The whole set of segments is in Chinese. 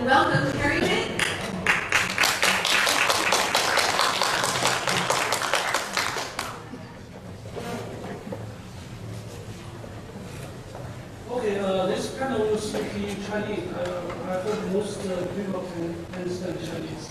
welcome Harry Jane. Okay, this kind of speaking Chinese. I hope most people can understand Chinese.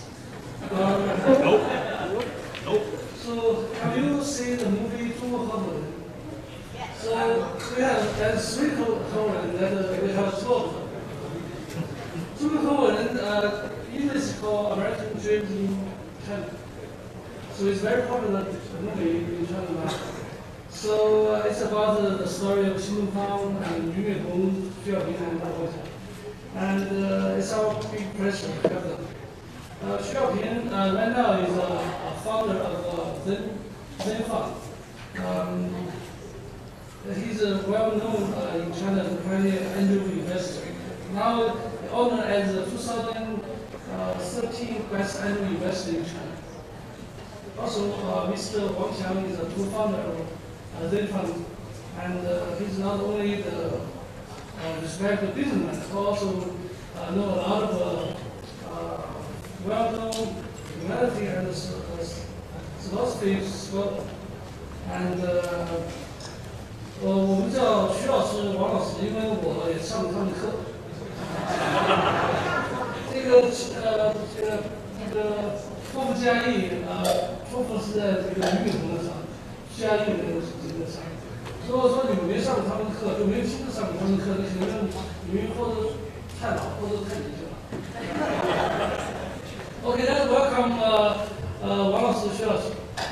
Nope. So, have you seen the movie 中国合伙人? So, we have that's 3合伙人 that we have 12. 中国合伙人 English is called American Dream in China. So it's very popular movie in China now. So it's about the story of Xin Dongfang and Yu Yuehong, Xu Yaoping, and Dao And it's our big pleasure to have them. Xu Yaoping right now is a founder of Zen Fund. He's well-known in China as a pioneer angel investor. Now honored as the 2013 Best Angel Investor in China. Also, Mr. Wang Xiang is a co-founder of Zen Fund, and he's not only the respected businessman, but also know a lot of well-known humanity and philosophy as well. And 我们叫徐老师、王老师，因为我也上他们课。这个托福嘉义托福是在这个俞敏洪的场，嘉义的这个场。如果说你们没上他们课，就没有亲自上他们课，那可能你们或者太老，或者太年轻了。Okay, let's welcome 王老师、徐老师。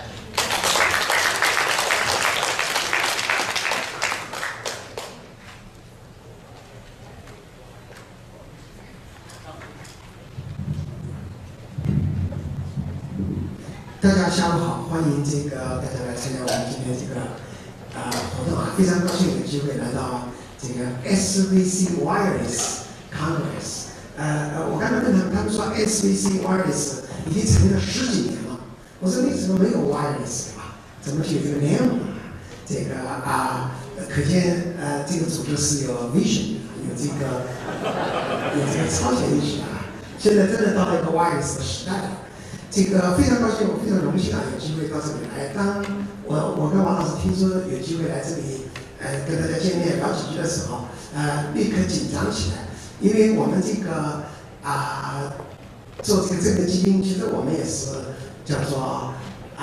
大家下午好，欢迎大家来参加我们今天这个活动啊！非常高兴有机会来到这个 SVC Wireless Congress。我刚才问他们说 SVC Wireless 已经成立了10几年了。我说你怎么没有 Wireless 啊？怎么有这个 name 啊？可见这个组织是有 vision， 有这个超前意识啊！现在真的到了一个 Wireless 的时代了。这个非常高兴，我非常荣幸啊，有机会到这里来。当我跟王老师听说有机会来这里，跟大家见面聊几句的时候，立刻紧张起来，因为我们这个做这个正德基金，其实我们也是叫做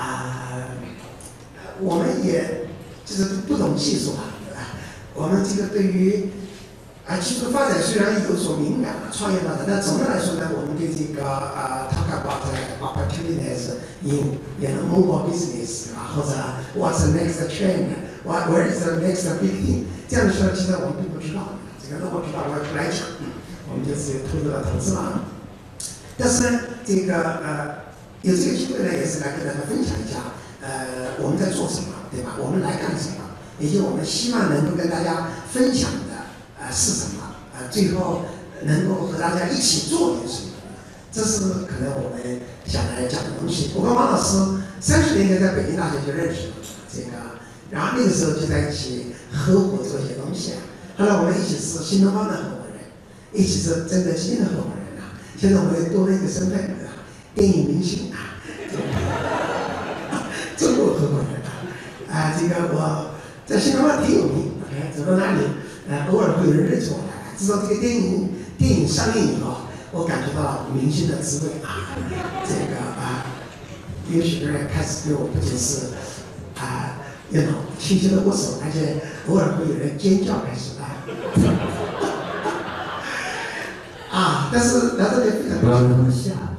我们也就是不懂技术啊，我们这个对于技术发展虽然有所敏感，创业发展，但总的来说呢，我们对这个talk about opportunities in mobile business 或者 what's the next trend，where is the next big thing， 这样的事其实我们并不知道。这个如果知道，我也不来讲，我们就是投资了。但是呢，这个有这个机会呢，也是来跟大家分享一下，我们在做什么，对吧？我们来干什么，以及我们希望能够跟大家分享的。是什么？最后能够和大家一起做点什么？这是可能我们想来讲的东西。我跟王老师30年前在北京大学就认识了，然后那个时候就在一起合伙做一些东西。后来我们一起是新东方的合伙人，一起是正德基金的合伙人啊。现在我们又多了一个身份电影明星中国合伙人这个我在新东方挺有名，走到哪里。偶尔会有人认出我来，至少这个电影上映以后，我感觉到明星的滋味有许多人开始对我不仅是轻轻的握手，而且偶尔会有人尖叫开始但是来这里非常高兴，不要吓。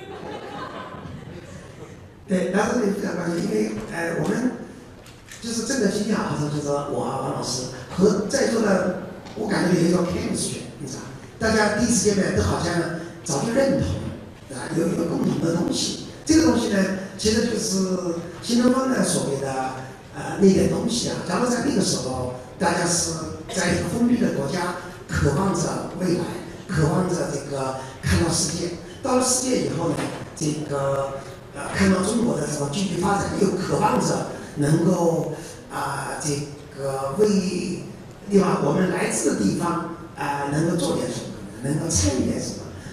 对，来这里非常高兴，因为我们。就是正德基金好像就是我王老师和在座的，我感觉有一种 chemistry， 你知道，大家第一次见面都好像早就认同，有一个共同的东西。这个东西呢，其实就是新东方的所谓的那点东西啊。假如在那个时候，大家是在一个封闭的国家，渴望着未来，渴望着这个看到世界。到了世界以后呢，这个看到中国的这种经济发展，又渴望着。能够这个为我们来自的地方能够做点什么，能够参与点什么，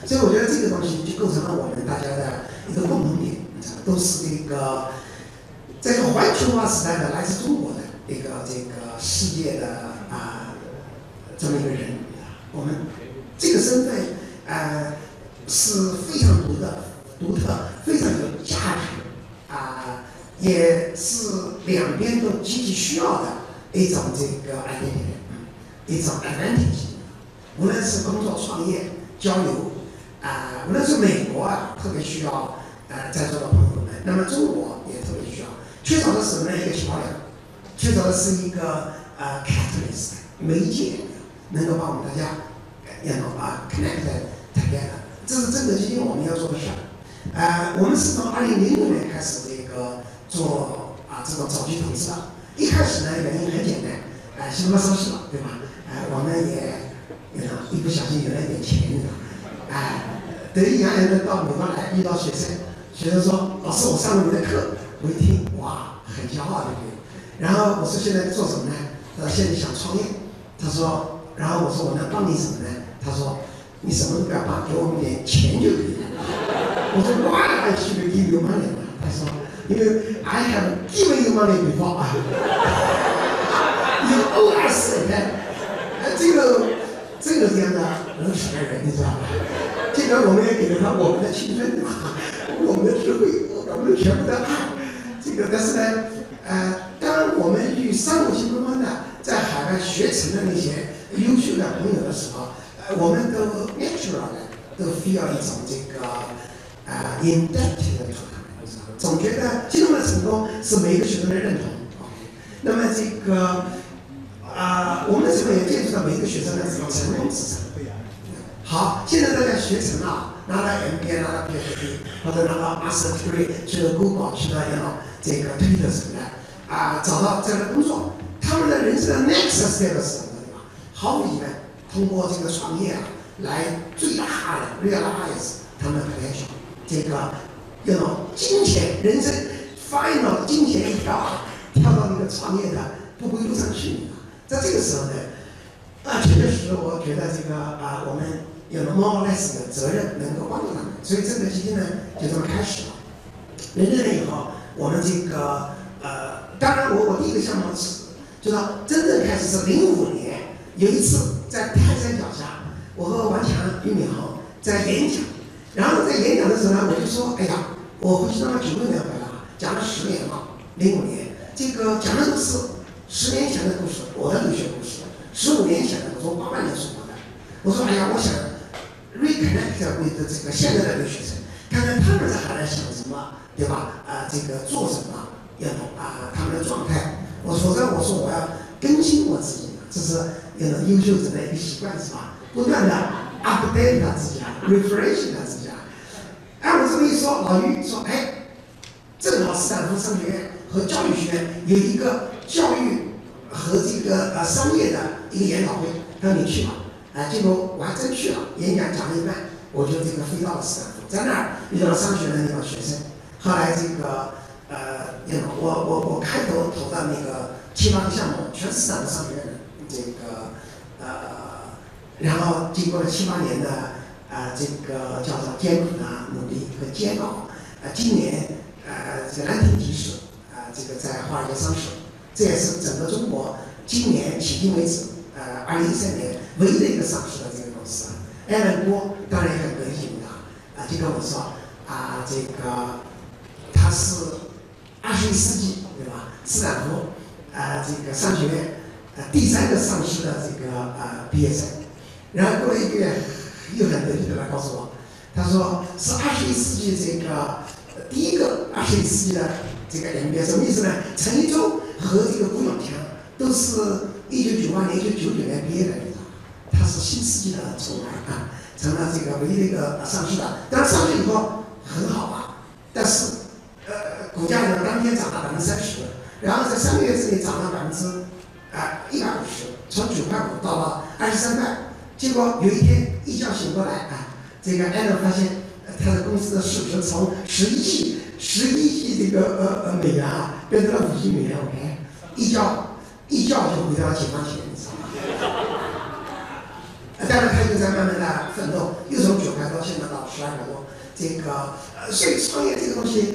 所以我觉得这个东西就构成了我们大家的一个共同点，都是这个在这个环球化时代的来自中国的这个世界的这么一个人，我们这个身份是非常独特，非常有价值也是两边都积极需要的一种这个 identity， 一种 advantage。无论是工作、创业、交流，无论是美国特别需要在座的朋友们，那么中国也特别需要。缺少的是什么呢？一个桥梁，缺少的是一个catalyst 媒介，能够把我们大家connect together。这是真的今天我们要做的事儿。我们是从2006年开始做这种早期投资的。一开始呢，原因很简单，新东方上市了，对吧？我们也一不小心有了一点钱，得意洋洋的到美国来，遇到学生说：“老师，我上了你的课。”我一听，哇，很骄傲的。然后我说：“现在做什么呢？”他说：“现在想创业。”他说，然后我说：“我能帮你什么呢？”他说：“你什么都不要帮，给我们点钱就可以了。”我说：“Why I should give you money？” 他说：“因为 I have given you money before. You owe us。”这个这样的无耻的人，你知道吧？这个我们也给了他我们的青春，对吧？我们的智慧，我们的全部的爱。但是呢，当我们与商务新东方的在海外学成的那些优秀的朋友的时候，我们都 natural 的都 feel 一种indebted to 他们，总觉得新东方的成功是每一个学生的认同。那么我们这边也接触到每一个学生的这种成功之程。好，现在大家学成了，拿到 MBA， 拿到 PhD， 或者拿到 Master Degree， 去了 Google， 去了Twitter 什么的，找到这样的工作，他们的人生的 next step 是什么地方？毫无疑问，通过这个创业来最大的 realize 他们的 potential，金钱人生 final 金钱一条跳到那个创业的不归路上去。在这个时候呢，确实我觉得我们有了 more or less 的责任，能够帮助他们。所以这个基金呢就这么开始了。6年以后，我们当然我第一个项目就是真正开始是05年，有一次在泰山脚下，我和王强、俞敏洪在演讲，然后在演讲的时候呢，我就说：“哎呀，我回去到了9六年回来了，讲了10年了，05年，讲的都是10年前的故事，我的留学故事；15年前的，我说88年出国的。我说：哎呀，我想 reconnect with 现在的留学生，看看他们在海外想什么，对吧？做什么，他们的状态。否则我说我要更新我自己，这是优秀者的一个习惯，是吧？不断的 update 他自己，refresh 他自己。按我这么一说，老俞说：哎，正好斯坦福商学院和教育学院有一个教育和商业的一个研讨会，他说你去吧。结果我还真去了，演讲讲了一半，我就飞到了斯坦福，在那儿遇到了商学院的那帮学生。后来我开头投的7、8个项目全是斯坦福商学院的然后经过了7、8年的叫做艰苦的努力和煎熬，今年兰亭集市在华尔街上市，这也是整个中国今年迄今为止2013年唯一的一个上市的公司。艾伦郭当然也很得意的就跟我说他是21世纪，对吧？斯坦福商学院第3个上市的毕业生。然后过了1个月，又很得意的来告诉我，他说是21世纪第一个21世纪的MBA， 什么意思呢？陈一舟和顾永强都是1998年、1999年毕业的，他是新世纪的宠儿成了唯一的一个上市的。当然上市以后很好但是股价当天涨了30%，然后在3个月之内涨了150%，从9块5到了23块。结果有一天一觉醒过来艾伦发现他的公司的市值从11亿美元变成了5亿美元。OK， 一觉就回到了解放前，你知道吗？ 当然他又在慢慢的奋斗，又从9块多现在到12块多，所以创业这个东西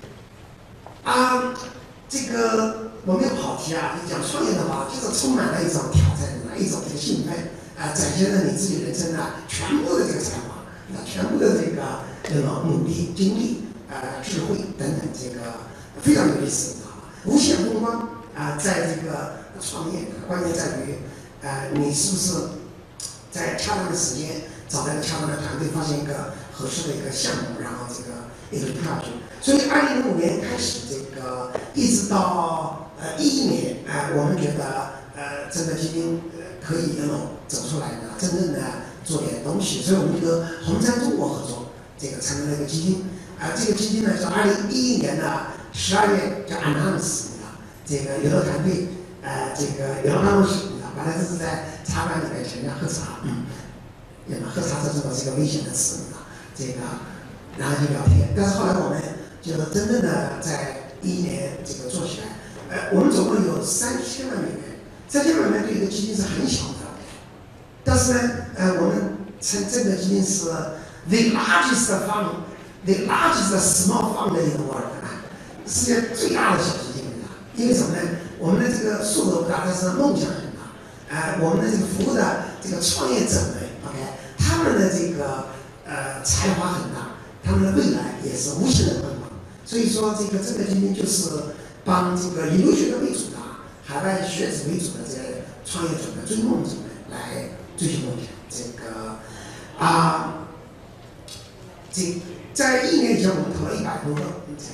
这个我没有跑题啊，你讲创业的话，就是充满了一种挑战一种这个兴奋展现了你自己人生全部的这个才华全部的这个努力、精力智慧等等，这个非常有意思无限风光在这个创业关键在于你是不是在恰当的时间找到一个恰当的团队，发现一个合适的一个项目，然后这个一直跳下去。所以2005年开始，这个一直到2011年我们觉得真的基金可以走出来的，真正的做点东西，所以我们就和红杉中国合作，这个成立了一个基金这个基金呢是2011年的12月叫 announce 这个有的团队这个有的办公室本来这是在茶馆里面请人家喝茶喝茶这是个危险的词这个然后就聊天，但是后来我们就真正的在2011年这个做起来我们总共有3000万美元，3000万美元对一个基金是很小的，但是呢我们这个基金是 the largest fund，the largest small fund in the world， 世界最大的小基金因为什么呢？我们的这个数额不大，但是梦想很大我们的这个服务的这个创业者们 ，OK， 他们的这个才华很大，他们的未来也是无限的奔放。所以说，这个基金就是帮这个以留学的为主的海外学子为主的这些创业者们、追梦者们来追求梦想。在1年以前，我们投了100多个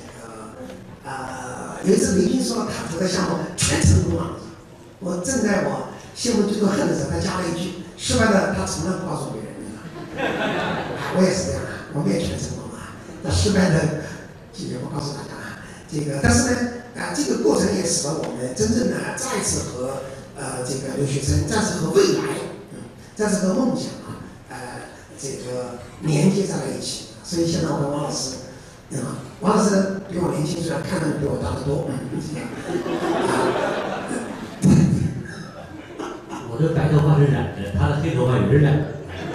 有一次李斌说他投的项目全成功了，我正在我羡慕嫉妒恨的时候，他加了一句：失败的他从来不告诉别人的。我也是这样我们也全成功了。那失败的，我告诉大家但是呢这个过程也使得我们真正的再次和这个留学生，再次和未来，再次和梦想这个连接在了一起。所以现在我跟王老师。王老师比我年轻，虽然看上去比我大得多。 我的白头发是染的，他的黑头发也是染的。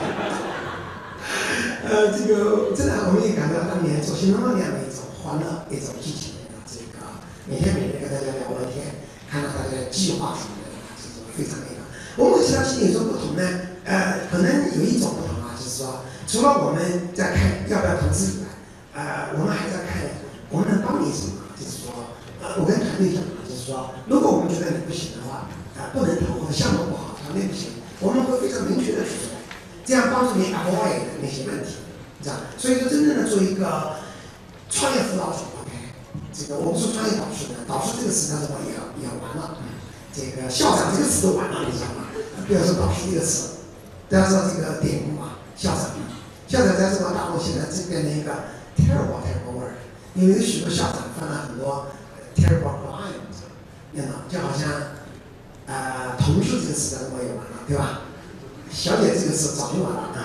这个真的，我们也感到当年做新东方那样的一种欢乐、一种激情。这个每天跟大家聊聊天，看到大家的计划什么的，这是非常我们和其他基金有什么不同呢？可能有一种不同就是说，除了我们在看要不要投资以外。我们还在看我们能帮你什么，就是说我跟团队讲就是说如果我们觉得你不行的话不能投或者项目不好，团队不行，我们会非常明确的提出来，这样帮助你 avoid 那些问题，这样。所以说真正的做一个创业辅导者 OK， 这个我不是创业导师的，导师这个词但是我也完了，这个校长这个词都完了，你知道吗？不要说导师这个词，不要说这个典故校长在中国大陆现在真变成一个terrible word， 因为有许多校长犯了很多terrible crime， 就好像同事这个词在中国也完了，对吧？小姐这个词早就完了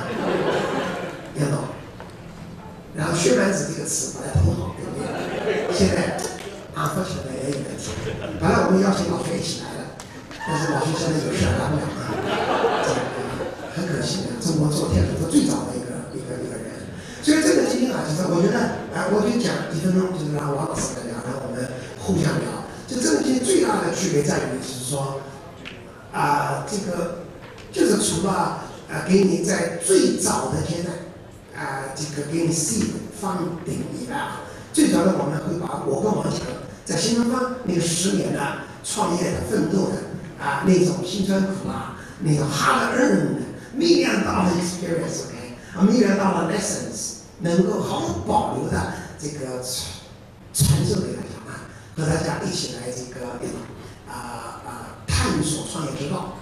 然后血管子这个词本来很好，对不对？现在unfortunately也有问题。本来我们邀请老薛一起来的，但是老薛现在有事来不了很可惜中国做天主最早的一个人。所以这个基金就是我觉得我就讲1分钟，就是让王老师来聊，然后我们互相聊。就这个基金最大的区别在于，就是说这个就是除了给你在最早的阶段这个给你 seed funding 以外最主要的我们会把我跟王强在新东方那个10年的创业的奋斗的那种辛酸苦那种 hard earned million dollar experience，million dollar lessons。能够毫无保留的这个传授给大家和大家一起来这个探索创业之道。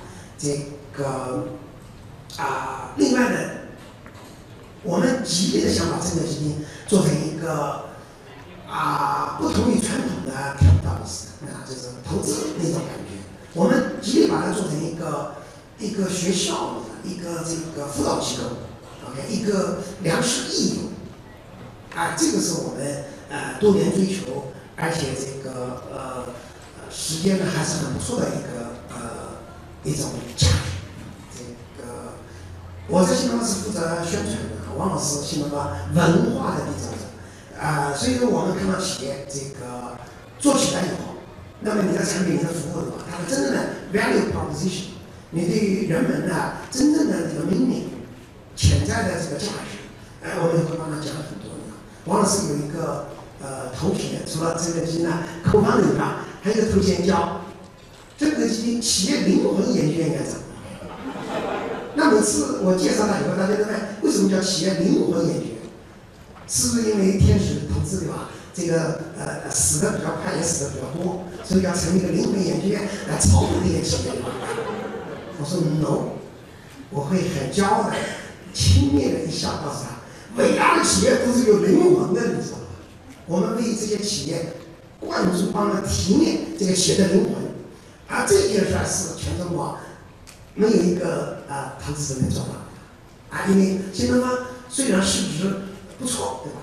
另外呢，我们极力的想把这个基金做成一个不同于传统的 capitalist 就是投资那种感觉，我们极力把它做成一个学校，一个这个辅导机构。一个良师益友这个是我们多年追求，而且这个时间呢还是很不错的一种价值。 我在新东方是负责宣传的，王老师新东方文化的缔造者，所以说我们看到企业这个做起来以后，那么你的产品、你的服务的话，它的真正的 value proposition， 你对人们呢真正的这个 meaning 潜在的这个价值，我们会帮他讲很多的。王老师有一个头衔，除了这个基呢口方里边，还有一个头衔叫这个基企业灵魂研究院院长。那每次我介绍他以后，大家都问为什么叫企业灵魂研究院？是不是因为天使投资对吧？这个死的比较快，也死的比较多，所以要成立一个灵魂研究院来操控这些企业。我说 no， 我会很骄傲的、轻蔑的一笑告诉他，伟大的企业都是有灵魂的，你知道吗？我们为这些企业灌注、帮他提炼这个企业的灵魂，这件事是全中国没有一个投资人能做到的，因为新东方虽然市值不错，对吧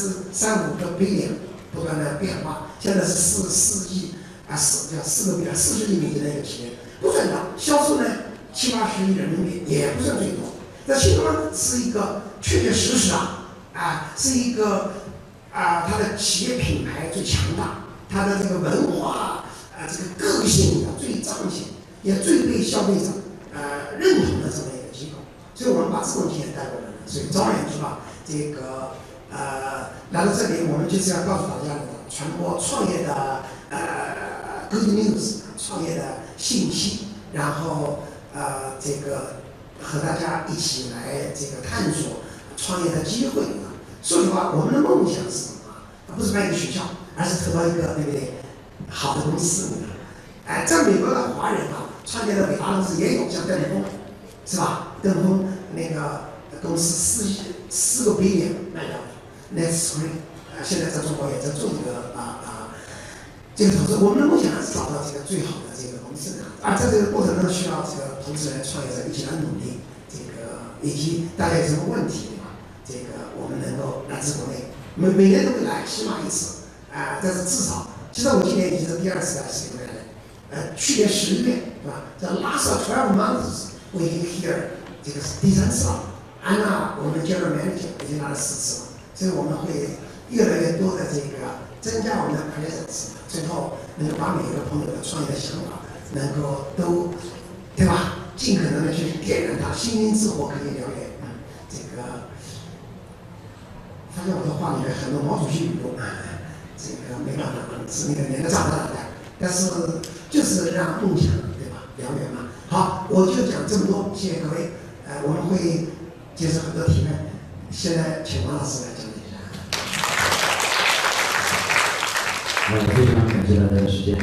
？3、5个billion不断的变化，现在是4亿4个billion40亿美金的一个企业，不算大，销售呢70、80亿人民币也不算最多。在新东方是一个确确实实是一个它的企业品牌最强大，它的这个文化这个个性最彰显，也最被消费者认同的这么一个机构，所以我们把这种企业带过来了。所以早点知道这个来到这里，我们就是要告诉大家传播创业的good news， 创业的信息，然后这个和大家一起来这个探索创业的机会。说实话，我们的梦想是什么？不是办一个学校，而是投到一个对不对好的公司里面。在美国的华人创业的伟大公司也有，像邓峰，是吧？邓峰那个公司4个billion卖掉了 ，NetSuite， 现在在中国也在做这个这个投资。我们的梦想是找到这个最好的这个公司在这个过程中需要这个投资人、创业者一起来努力，这个以及大家有什么问题，对吧？这个我们能够来自国内，每年都会来，起码1次但是至少，其实我今年已经是第2次来世界杯了。去年11月，对吧？这 last 12 months 我已经 here 这个是第3次了。安娜，我们 general manager 已经来了4次了，所以我们会越来越多的这个增加我们的 presence， 最后能够把每一个朋友的创业的想法能够都，对吧？尽可能的去点燃他，星星之火可以燎原。这个发现我的话里面很多毛主席语录这个没办法，是那个年代长大的，但是就是让梦想对吧燎原嘛。好，我就讲这么多，谢谢各位。我们会接受很多提问，现在请王老师来讲一下。 非常感谢大家的时间。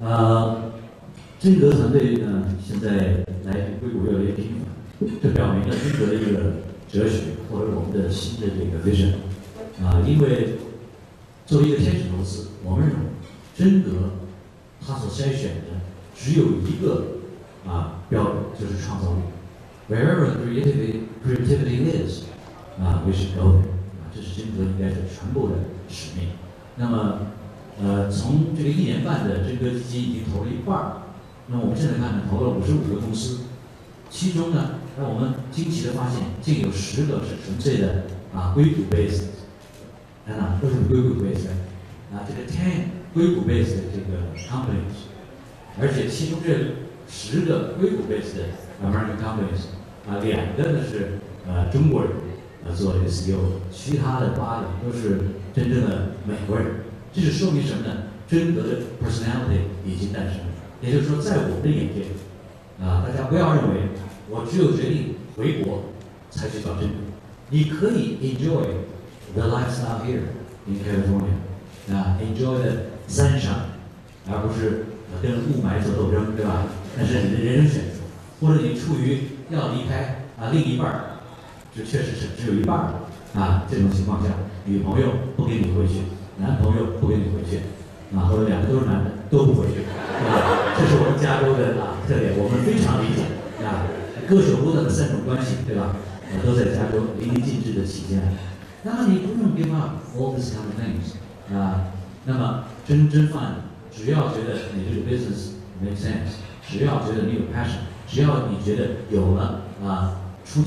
真格团队呢，现在来硅谷越来越频繁，这表明了真格的一个哲学，或者我们的新的这个 vision。因为作为一个天使投资，我们认为真格它所筛选的只有一个标准，就是创造力。Wherever creativity is, we should go there. 这是真格应该是全部的使命。那么，从这个1年半的真格基金已经投了1半，那么我们现在看投了55个公司，其中呢，让我们惊奇的发现，竟有10个是纯粹的硅谷 base， 都是硅谷 base 这个10硅谷 base 的这个 companies， 而且其中这10个硅谷 base 的 American companies， 2个呢是中国人做这个 CEO， 其他的8个都是真正的美国人。这是说明什么呢？真格的 personality 已经诞生了。也就是说，在我们的眼界，大家不要认为我只有决定回国才去找真格，你可以 enjoy the lifestyle here in California，enjoy the sunshine， 而不是跟雾霾做斗争，对吧？那是你的人生选择，或者你出于要离开另一半，这确实是只有一半这种情况下，女朋友不给你回去，男朋友不给你回去，或者2个都是男的都不回去，这是我们加州的特点，我们非常理解割舍不得的3种关系，对吧？都在加州淋漓尽致的体现。那么你不用 give up all these kind of things 那么真犯，只要觉得你这个 business make sense， 只要觉得你有 passion， 只要你觉得有了初见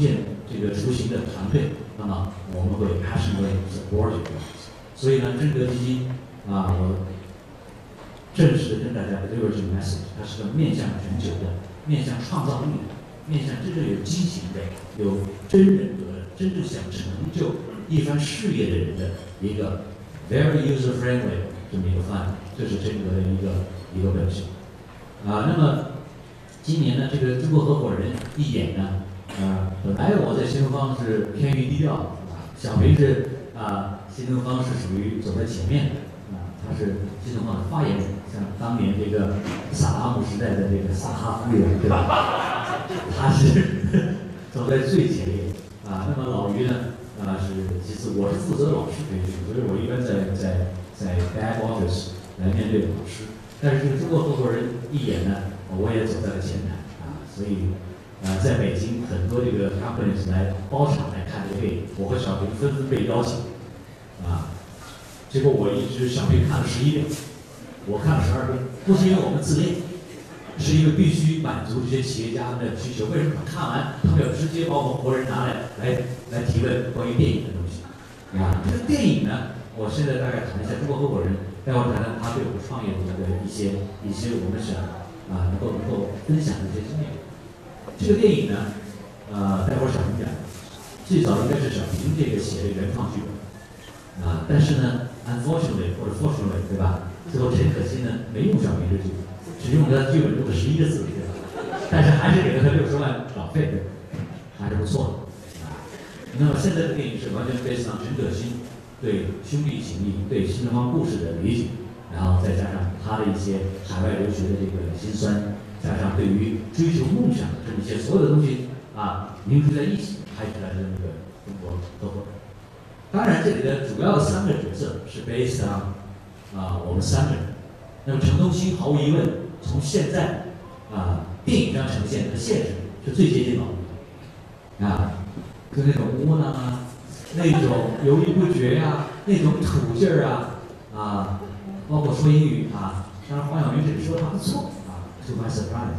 这个雏形的团队，那么我们会 passionately support you。所以呢，真格基金我正式的跟大家 deliver 这个 message， 它是个面向全球的、面向创造力的、面向真正有激情的、有真人格的、真正想成就一番事业的人的一个 very user friendly 这么一个方案，这是真格的一个本性。那么今年呢，这个中国合伙人一演呢，本来我在新东方是偏于低调，小平是新东方是属于走在前面的，他是新东方的发言人，像当年这个萨达姆时代的这个萨哈夫人，对吧？他是走在最前列那么老于呢是其次，我是负责老师培训，所以我一般在 back office 来面对老师。但是这个中国合伙人一演呢，我也走在了前台所以在北京很多这个 companies 来包场来看这个电影，我和小平纷纷被邀请结果我一直小平看了11遍，我看了12遍，不是因为我们自恋，是因为必须满足这些企业家的需求。为什么看完他们要直接把我们活人拿来提问关于电影的东西这个电影呢，我现在大概谈一下中国合伙人，待会儿谈谈他对我们创业的一些我们想能够分享的一些经验。这个电影呢，待会儿小平讲，最早应该是小平这个写的原创剧本但是呢 ，unfortunately 或者 fortunately 对吧？最后陈可辛呢没用小平这剧本，只用他剧本中的11个字对吧？但是还是给了他60万稿费，还是不错的那么现在的电影是完全 based on 陈可辛对兄弟情谊、对新东方故事的理解，然后再加上他的一些海外留学的这个辛酸，加上对于追求梦想的这么一些所有的东西凝聚在一起，拍出来的那个中国合伙人。当然，这里的主要的3个角色是 based on 我们3个人。那么陈东兴毫无疑问，从现在电影上呈现的现实是最接近老于就那种窝囊那种犹豫不决那种土劲儿包括说英语当然黄晓明这里说的还不错to my surprise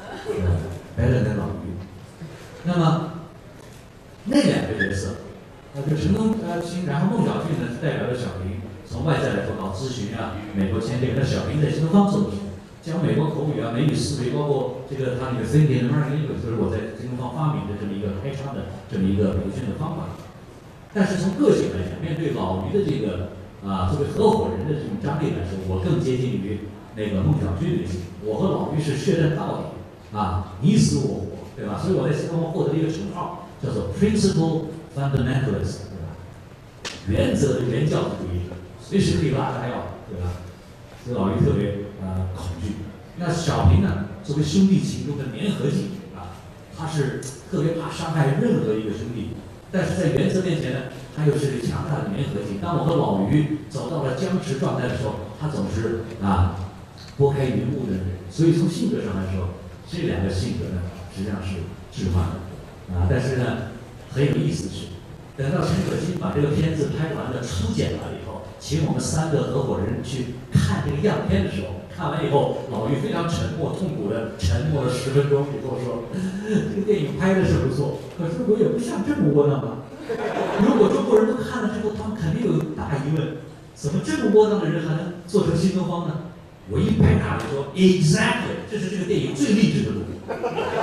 better than 老于。那么那2个角色就陈东兴，然后孟小俊呢是代表着小平，从外在来说搞咨询美国签这个，那小平在新东方做的事，教美国口语美语思维，包括这个他那个 Thinking American English， 就是我在新东方发明的这么一个开叉的这么一个培训的方法。但是从个性来讲，面对老于的这个作为合伙人的这种张力来说，我更接近于那个孟小俊的性格。我和老于是血战到底你死我活，对吧？所以我在新东方获得了一个称号，叫做 Principal Fundamentalist， 对吧？原则的原教旨主义者，随时可以拉他要，对吧？所以老于特别恐惧。那小平呢，作为兄弟情中的粘合剂他是特别怕伤害任何一个兄弟，但是在原则面前呢，他又是强大的粘合剂。当我和老于走到了僵持状态的时候，他总是拨开云雾的人。所以从性格上来说，这2个性格呢，实际上是置换的但是呢，很有意思的是，等到陈可辛把这个片子拍完了、初剪完了以后，请我们3个合伙人去看这个样片的时候，看完以后，老于非常沉默、痛苦的沉默了10分钟，以后说：“这个电影拍的是不错，可是我也不像这么窝囊吧？如果中国人都看了之后，他们肯定有大疑问：怎么这么窝囊的人还能做成新东方呢？”我一拍大腿说 ：“Exactly， 这是这个电影最励志的部分，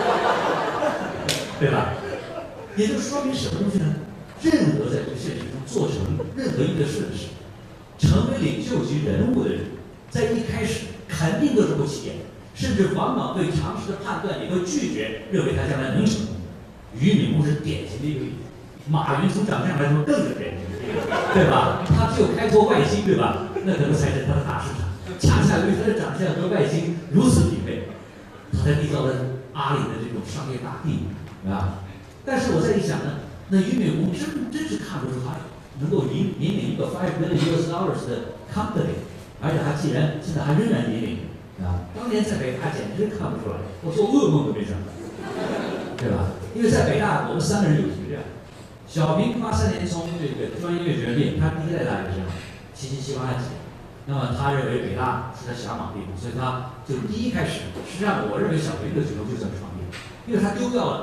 对吧？”也就说明什么东西呢？任何在这个现实中做成任何一个事的时候，成为领袖级人物的人，在一开始肯定都是不起眼，甚至往往对常识的判断也会拒绝，认为他将来能成功。俞敏洪是典型的一个例子，马云从长相来说更是典型的一个例子，对吧？他只有开拓外星，对吧？那可能才是他的大市场。恰恰由于他的长相和外星如此匹配，他才缔造了阿里的这种商业大地但是我再一想呢，那俞敏洪真是看不出他能够引领一个$5 billion的 company， 而且他既然现在还仍然引领当年在北大简直看不出来，我做噩梦都没想到，对吧？因为在北大我们3个人有学院，小平83年从这个中央音乐学院毕业，他第一代大学生，7778级。那么他认为北大是他向往的地方，所以他就第一开始，实际上我认为小平的举动就算创业，因为他丢掉了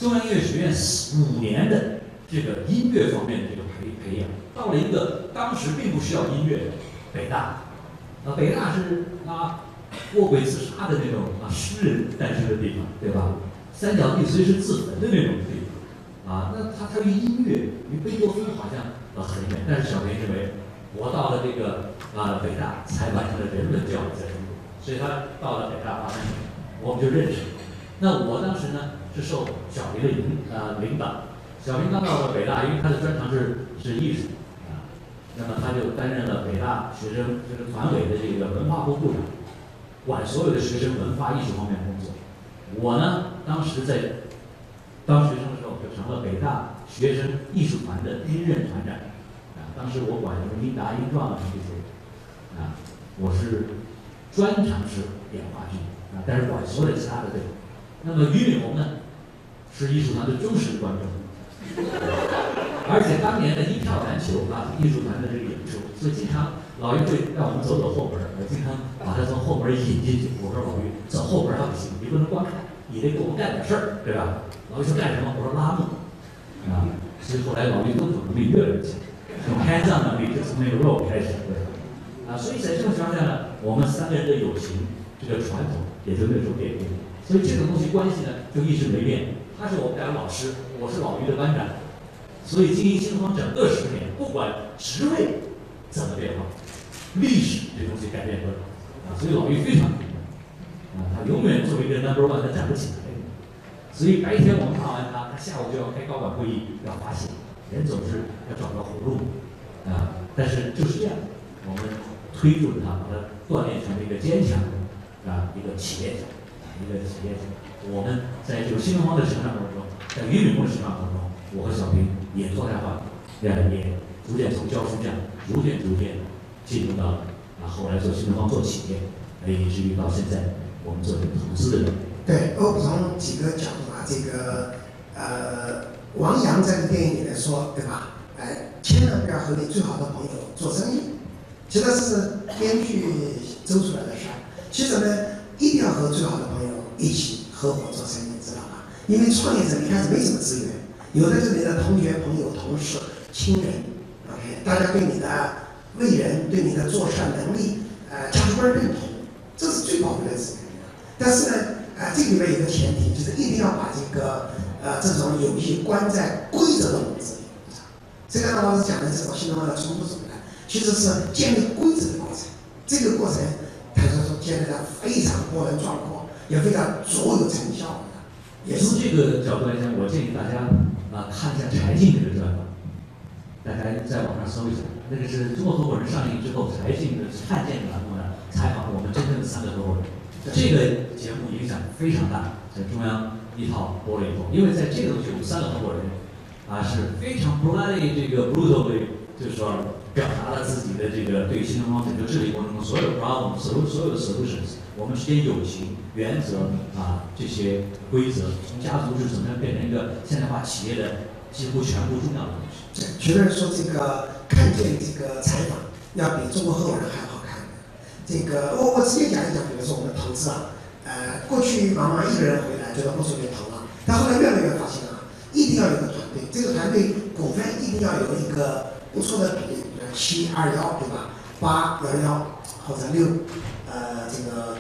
中央音乐学院5年的这个音乐方面的这个培养，到了一个当时并不需要音乐的北大，北大是卧轨自杀的那种诗人诞生的地方，对吧？三角地随时自焚的那种地方，那他与音乐与贝多芬好像很远，但是小平认为，我到了这个北大才完成了人文教育在中国，所以他到了北大8、3年，我们就认识。那我当时呢是受小平的领导，小平刚到了北大，因为他的专长是艺术那么他就担任了北大学生团委的这个文化部部长，管所有的学生文化艺术方面工作。我呢当时在当学生的时候就成了北大学生艺术团的第1任团长当时我管什么英达、英壮这些我是专长是演话剧但是管所有的其他的队。那么俞敏洪呢是艺术团的忠实观众，而且当年的一票难求艺术团的这个演出，所以经常老俞会让我们走后门，我经常把他从后门引进去。我说老俞走后门不行，你不能光看，你得给我们干点事儿，对吧？老俞说干什么？我说拉幕所以后来老俞动手能力越来越强，从hands-on能力就从那个 role 开始，对所以在这种情况下呢，我们3个人的友情这个传统也就那时候变变。所以这个东西关系呢就一直没变。他是我们2个老师，我是老俞的班长，所以经营新东方整个10年，不管职位怎么变化，历史这东西改变不了所以老俞非常平衡他永远作为一个 No.1， 他站不起来。所以白天我们骂完他下午就要开高管会议，要发泄，人总是要找到活路但是就是这样，我们推动他，把他锻炼成了一个坚强的一个企业家，我们在这个新东方的成长过程中，在俞敏洪的成长过程中，我和小平也脱胎换骨，也逐渐从教书匠，逐渐进入到后来做新东方做企业，以至于到现在我们做这个投资的人。 对，我补充几个角度这个王阳在这个电影里面说，对吧？千万不要和你最好的朋友做生意，其实这是编剧周出来的事儿。其实呢，一定要和最好的朋友一起合伙做生意，知道吧？因为创业者一开始没什么资源，有的是你的同学、朋友、同事、亲人 ，OK， 大家对你的为人、对你的做事能力，价值观认同，这是最宝贵的资源。但是呢，这里面有个前提，就是一定要把这种友谊关在规则的笼子里。这个老师讲的这种新东方的冲突什么呢？其实是建立规则的过程。这个过程，他说建立的非常波澜壮阔，也非常卓有成效的。也从这个角度来讲，我建议大家看一下柴静这个专访，大家在网上搜一下，那个是中国合伙人上映之后，柴静的看见栏目呢采访我们真正的3个合伙人。这个节目影响非常大，在中央一套播了以后，因为在这个东西我们3个合伙人是非常 bloody 这个 brutal 的，就是说表达了自己的这个对新东方整个治理过程中所有 problem 所有的 solutions， 我们之间友情、原则这些规则，从家族制怎么样变成一个现代化企业的几乎全部重要的东西。 许多人说这个看见这个采访要比中国合伙人还好看的。这个我直接讲一讲，比如说我们投资过去忙一个人回来觉得不出去投了，但后来越来越发现一定要有个团队，这个团队股份一定要有一个不错的比例，7-2-1，对吧？8-1-1或者6，这个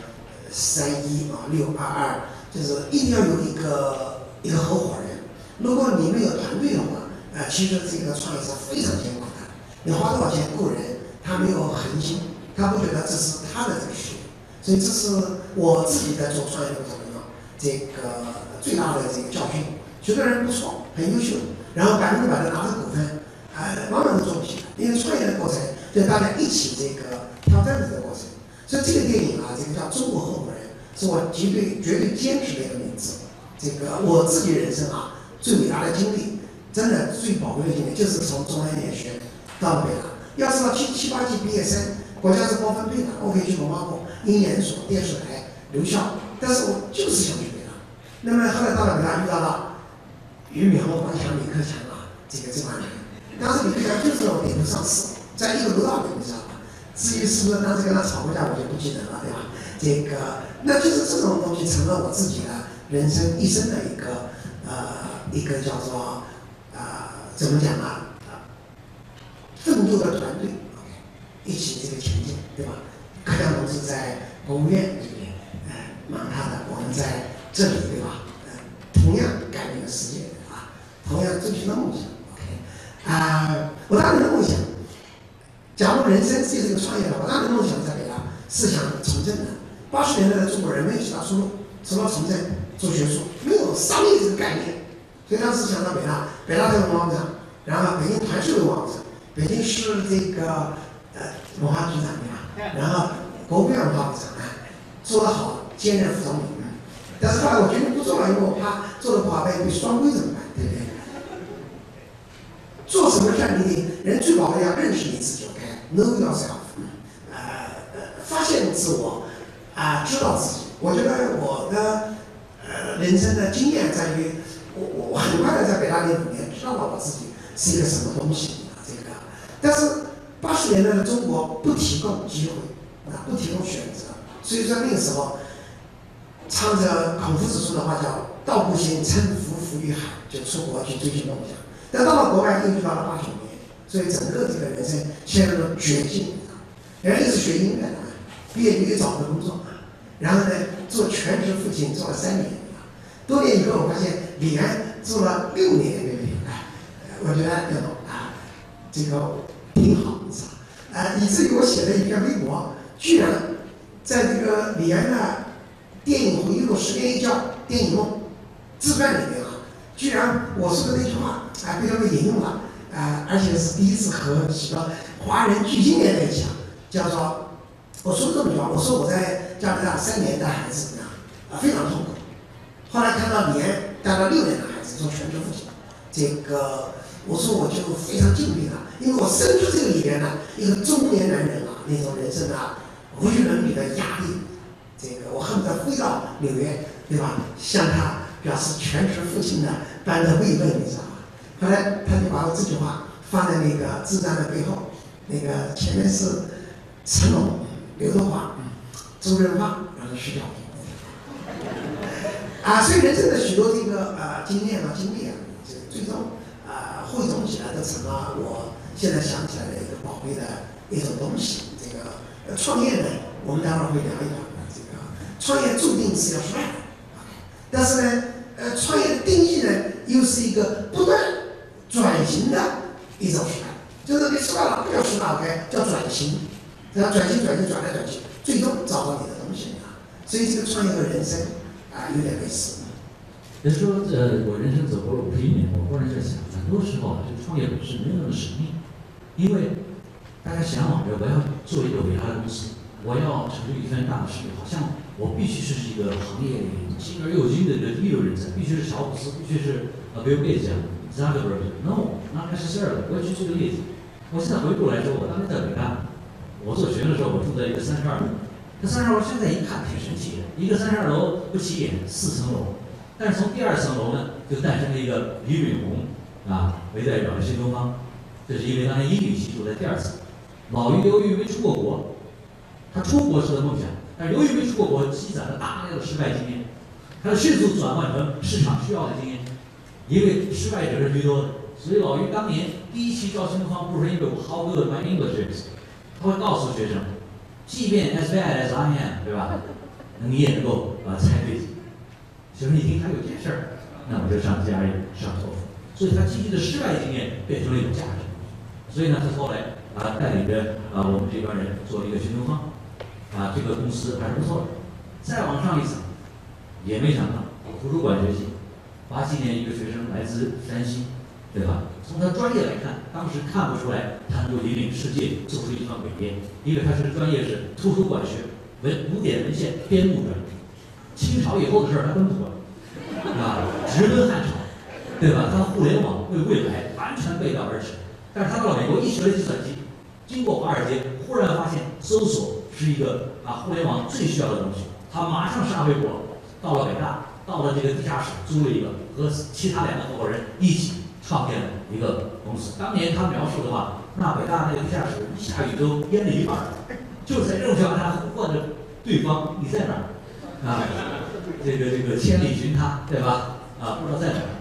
3-1-6-2-2，就是一定要有一个合伙人。如果你没有团队的话，其实这个创业是非常艰苦的。你花多少钱雇人，他没有恒心，他不觉得这是他的这个事业。所以这是我自己在做创业过程中这个最大的这个教训。许多人不错，很优秀，然后100%的拿着股份，往往都做不起来。因为创业的过程，就大家一起这个挑战的这个过程。所以这个电影这个叫《中国合伙人》，是我绝对坚持的一个名字。这个我自己人生最伟大的经历，真的最宝贵的经历，就是从中央音乐学院到了北大。要知道7、8级毕业生，国家是包分配的，我可以去文化部、音研所、电视台、留校，但是我就是想去北大。那么后来到了北大，遇到了俞敏洪、王强、李克强这帮人。当时李克强就是我顶头上司，在一个楼道里，你知道吧？至于是不是当时跟他吵过架，我就不记得了，对吧？那就是这种东西成了我自己的人生一生的一个一个叫做怎么讲啊？奋斗的团队 ，OK， 一起这个前进，对吧？柯阳同志在国务院这边，忙他的，我们在这里，对吧？同样改变了世界啊，同样追求的梦想 ，OK， 我当年的梦想，假如人生是这个创业的话，我当年的梦想在北大是想从政的。80年代的中国人没有其他出路，除了从政做学术，没有商业这个概念，所以当时想到北大，北大的文化部长，然后北京团市文化部长，北京市这个文化局长对吧？然后国务院文化部长做得好，兼任副总理。但是后来我决定不做了，因为我怕做得不好被双规怎么办，对不对？做什么事儿你人最宝贵要认识你自己 ，OK，know yourself， 发现自我，知道自己。我觉得我的人生的经验在于，我很快的在北大那5年知道了我自己是一个什么东西这个。但是80年代的中国不提供机会，不提供选择，所以说那个时候。唱着孔夫子说的话叫"道不行，乘浮浮于海"，就出国去追寻梦想。但到了国外又遇到了85年，所以整个这个人生陷入了绝境。原来一直学音乐的，毕业就找不到工作，然后呢做全职父亲做了3年，多年以后我发现李安做了6年，对不对？我觉得这个挺好，以至于我写了一篇微博，居然在这个李安的电影回忆录10年一觉电影梦自传里面居然我说的那句话被他们引用了而且是第一次和许多华人巨星连在一起叫做我说这么句话，我说我在加拿大3年带孩子非常痛苦，后来看到李安带了6年的孩子做全职父亲，这个我说我就非常敬佩他，因为我深知这个里面一个中年男人那种人生无与伦比的压力。这个我恨不得飞到纽约，对吧？向他表示全职父亲的般的慰问，你知道吗？后来他就把我这句话放在那个自传的背后，那个前面是成龙、刘德华、周润发，然后徐小平。所以人生的许多这个经验经历最终汇总起来都成了我现在想起来的一个宝贵的一种东西。这个创业呢，我们待会儿会聊一聊。创业注定是要失败的，但是呢，创业的定义呢，又是一个不断转型的一种失败，就是你失败了不叫失败 ，OK， 叫转型，然后转型转来转去，最终找到你的东西所以这个创业和人生有点类似。 人说我人生走过了51年，我忽然在想，很多时候这个创业本身没有那么神秘，因为大家向往着我要做一个伟大的公司。我要成就一番大的事业，好像我必须是一个行业里精而又精的一流人才，必须是乔布斯，必须是Bill Gates 这样的 ，Zuckerberg。No， not necessarily。我举个例子，我现在回顾来说，我当年在北大，我做学的时候，我住在一个32楼，这32楼现在一看挺神奇的，一个32楼不起眼，4层楼，但是从第2层楼呢，就诞生了一个俞敏洪为代表的新东方，这是因为当年英语系住在第2层，老俞由于没出过国。他出国是他的梦想，但是由于没出过国，积攒了大量的失败经验，他迅速转换成市场需要的经验，因为失败者是居多的，所以老俞当年第1期招新东方不是因为 How good my English is， 他会告诉学生，即便 as bad as I am， 对吧？你也能够猜对。学生一听还有这事儿，那我就上家里上托福，所以他积极的失败经验变成了一种价值。所以呢，他后来带领着我们这帮人做了一个新东方。这个公司还是不错的。再往上一层，也没想到图书馆学习，87年一个学生来自山西，对吧？从他专业来看，当时看不出来他能够引领世界做出一番伟业，因为他是专业是图书馆学古典文献编目专业。清朝以后的事儿他根本不管，直奔汉朝，对吧？他互联网为未来完全背道而驰。但是他到了美国一学了计算机，经过华尔街，忽然发现搜索是一个互联网最需要的东西，他马上上微博，到了北大，到了这个地下室，租了一个，和其他2个合伙人一起创建了一个公司。当年他描述的话，那北大那个地下室一下雨都淹了一半，就在这种情况下呼唤着对方，你在哪儿？这个千里寻他，对吧？不知道在哪儿。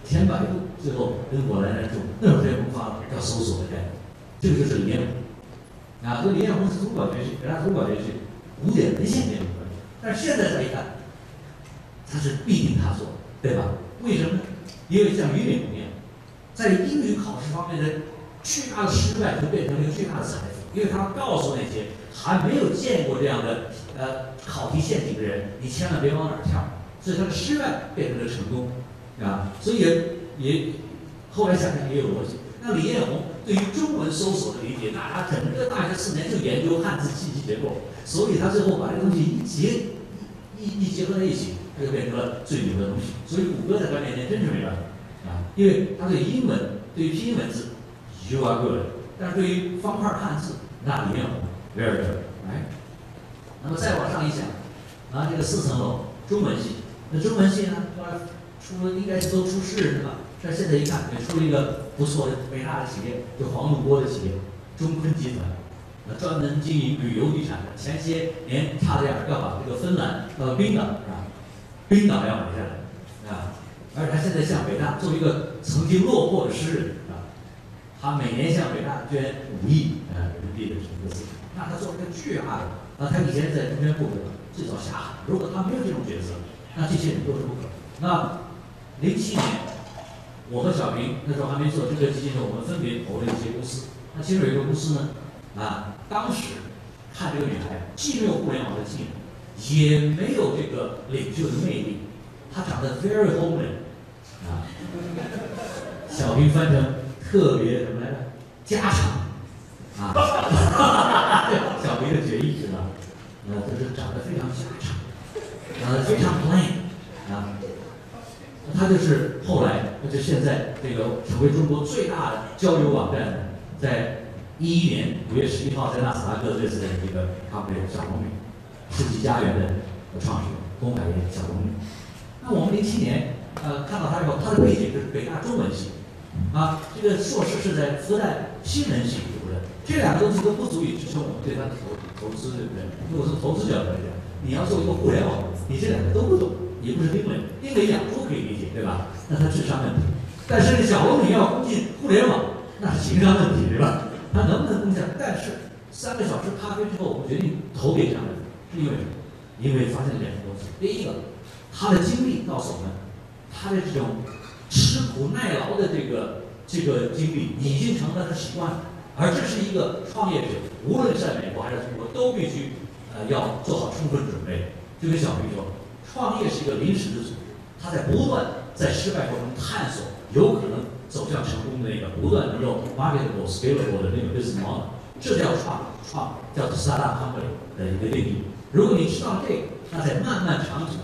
前百度，最后跟我来住，那会儿才萌发了要搜索的概念，这个就是李彦宏啊，和李彦宏是从小学习，跟他从小学习古典文献没有关系，但是现在再一看，他是必定他做，对吧？为什么呢？因为像俞敏洪一样，在英语考试方面的巨大的失败，就变成了一个巨大的财富，因为他告诉那些还没有见过这样的考题陷阱的人，你千万别往哪儿跳，所以他的失败变成了成功啊，所以也后来想想也有逻辑。那李彦宏对于中文搜索的理解，那他整个大学4年就研究汉字信息结构，所以他最后把这个东西一结合在一起，它就变成了最牛的东西。所以谷歌在他面前真是没办法啊，因为他对英文、对于拼音文字 you are good， 但是对于方块汉字，那李彦宏 very good， 哎。那么再往上一想，啊，这个4层楼中文系，那中文系呢，后来出了应该是都出世人了，但是现在一看也出了一个不错的伟大的企业，就黄怒波的企业中坤集团。专门经营旅游地产的，前些年差点要把这个芬兰冰岛啊，冰岛要买下来啊，而他现在向北大作为一个曾经落魄的诗人啊，他每年向北大捐5亿人民币的这个资金，那他做了一个巨大的，他以前在中宣部最早下海，如果他没有这种角色，那这些人都是不可能。那07年，我和小平那时候还没做这个基金的时候，我们分别投了一些公司，那其中有一个公司呢。当时看这个女孩，既没有互联网的技能，也没有这个领袖的魅力，她长得 very homely 啊，小平翻成特别什么来着？家常啊，小平的决议是吧？就是长得非常家常，非常 plain 啊。他就是后来，就现在这个成为中国最大的交流网站，在2011年5月11号在纳斯达克认识的这个他们的小龙女，世纪佳缘的创始人龚海燕小龙女。那我们07年看到他以后，他的背景是北大中文系，啊，这个硕士是在复旦新闻系读的，这两个东西都不足以支撑我们对他的投资，对不对？如果从投资角度来讲，你要做一个互联网，你这两个都不懂，也不是丁磊，丁磊养猪可以理解，对吧？那他智商问题，但是小龙女要攻进互联网，那是情商问题，对吧？他能不能攻下？但是3个小时咖啡之后，我们决定投给这样的人，是因为什么？因为发现了2个东西。第一个，他的经历告诉我们，他的这种吃苦耐劳的这个经历已经成了他的习惯了。而这是一个创业者，无论是在美国还是中国，都必须要做好充分准备。就跟小平说，创业是一个临时的组，他在不断在失败过程中探索，有可能走向成功的那个不断能够 marketable scalable 的那个 business model， 这叫创叫 startup company 的一个定义。如果你知道这个，那在漫漫长途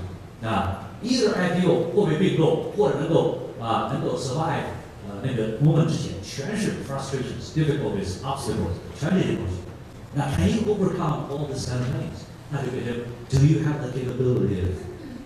either IPO 或被并购，或者能够 survive 那个 moment 之前，全是 frustrations、difficulties、obstacles， 全这些东西。那 can you overcome all these kind of things？ 那就变成 do you have the capability of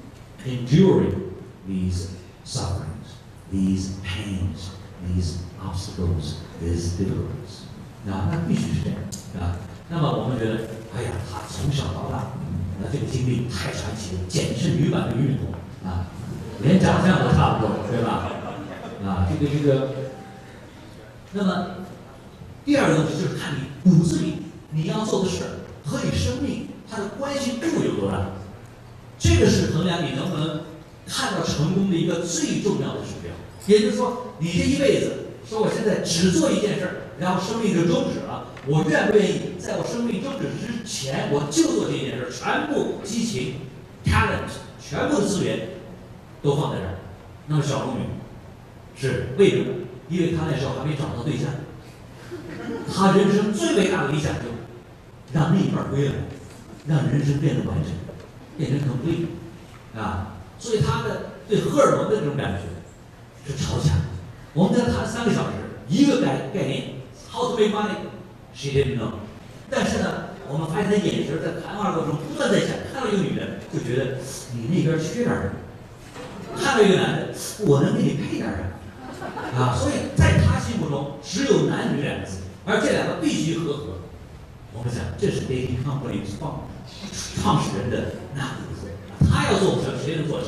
enduring these sufferings、these pains、these obstacles、these difficulties？ 那必须是这样啊。那么我们觉得，哎呀，他从小到大，这个经历太传奇了，简直是女版的俞敏洪啊，连长相都差不多，对吧？这个，那么第二个东西就是看你骨子里你要做的事和你生命它的关系度有多大，这个是衡量你能不能看到成功的一个最重要的指标。也就是说，你这一辈子说我现在只做一件事，然后生命就终止了，我愿不愿意在我生命终止之前，我就做这件事，全部激情、talent， 全部的资源都放在这儿。那么小龙女是为什么？因为他那时候还没找到对象，他人生最伟大的理想就让那一半归来，让人生变得完整，变成 complete 啊！所以他的对荷尔蒙的这种感觉是超强的。我们跟他谈3个小时，一个概念 ，how to make money，she didn't know。但是呢，我们发现他眼神在谈话过程中不断在想，看到一个女的就觉得你那边缺点什么，看到一个男的，我能给你配点什么。所以在他心目中只有男女2个字，而这2个必须合合。我们想，这是 dating company 创始人的那个字，他要做不成，谁能做成？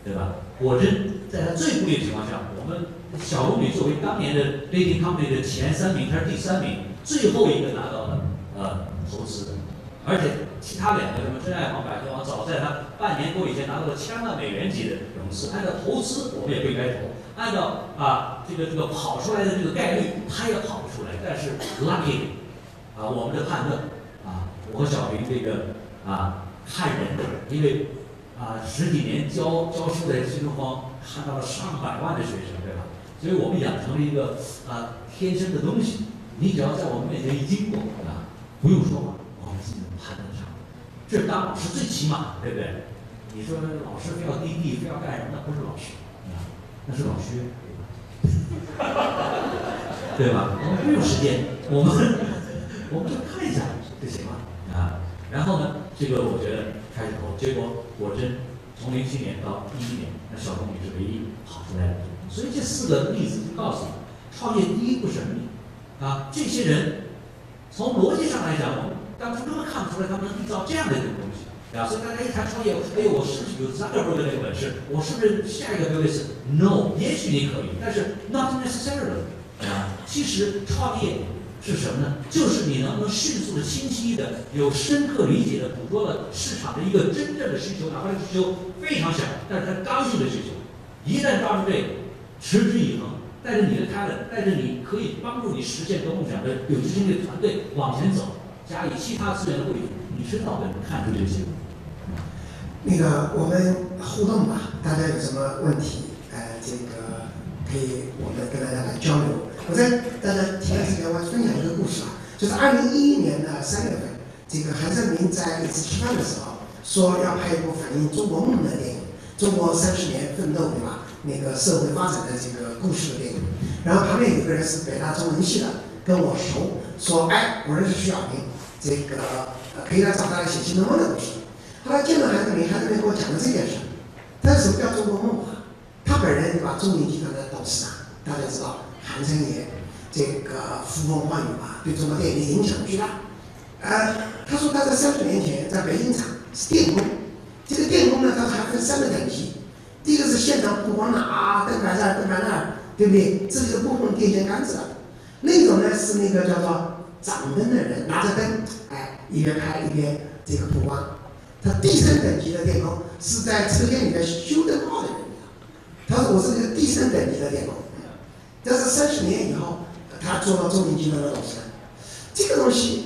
对吧？果真在他最不利的情况下，我们小龙女作为当年的 dating company 的前3名，她是第3名，最后一个拿到了投资的，而且其他2个什么真爱网、百合网，早在他半年多以前拿到了1000万美元级的融资。按照投资，我们也不应该投；按照这个跑出来的这个概率，他也跑不出来。但是 lucky 我们的判断我和小平这个看人的，因为10几年教书在新东方看到了上百万的学生，对吧？所以我们养成了一个天生的东西，你只要在我们面前一经过不用说话，我们自己能判断上。这是当老师最起码的，对不对？你说老师非要滴滴，非要干什么？那不是老师那是老薛，对吧？我们没有时间，我们就看一下就行了然后呢，这个我觉得开始投，结果果真从07年到11年，那小龙女是唯一跑出来的。所以这4个例子就告诉你，创业第一步神秘这些人从逻辑上来讲，我们当初根本看不出来他们能缔造这样的一个东西所以大家一谈创业，我是不是有Zuckerberg的那个本事？我是不是下一个 Bill Gates？No， 也许你可以，但是 not necessarily 其实创业是什么呢？就是你能不能迅速的、清晰的、有深刻理解的捕捉了市场的一个真正的需求，哪怕这个需求非常小，但是它刚性的需求，一旦抓住这个，持之以恒，带着你的talent，带着你可以帮助你实现和梦想的有执行力的团队往前走，加以其他资源的汇聚，你迟早能看出这个结果。 那个我们互动吧，大家有什么问题，这个可以我们跟大家来交流。我在大家提案之前，我分享一个故事就是2011年的3月份，这个韩胜明在一次吃饭的时候说要拍一部反映中国梦的电影，中国30年奋斗，对吧？那个社会发展的这个故事的电影。然后旁边有个人是北大中文系的，跟我熟，说我认识徐小平，这个可以来找他来写新东方的故事。后来见到韩胜明，韩胜明跟我讲了这件事。但是什么叫中国梦他本人对吧？中影集团的董事长，大家知道韩生爷这个呼风唤雨对中国电影的影响巨大。他说他在30年前在北京厂是电工，这个电工呢，他还分3个等级。第一个是现场布光灯摆这儿，灯摆那儿，对不对？这里的部分电线杆子的。另一种呢是那个叫做掌灯的人，拿着灯，一边拍一边这个布光。他第3等级的电工是在车间里面修灯泡的人。他说我是一个第3等级的电工。但是30年以后，他做到中影集团的董事长。这个东西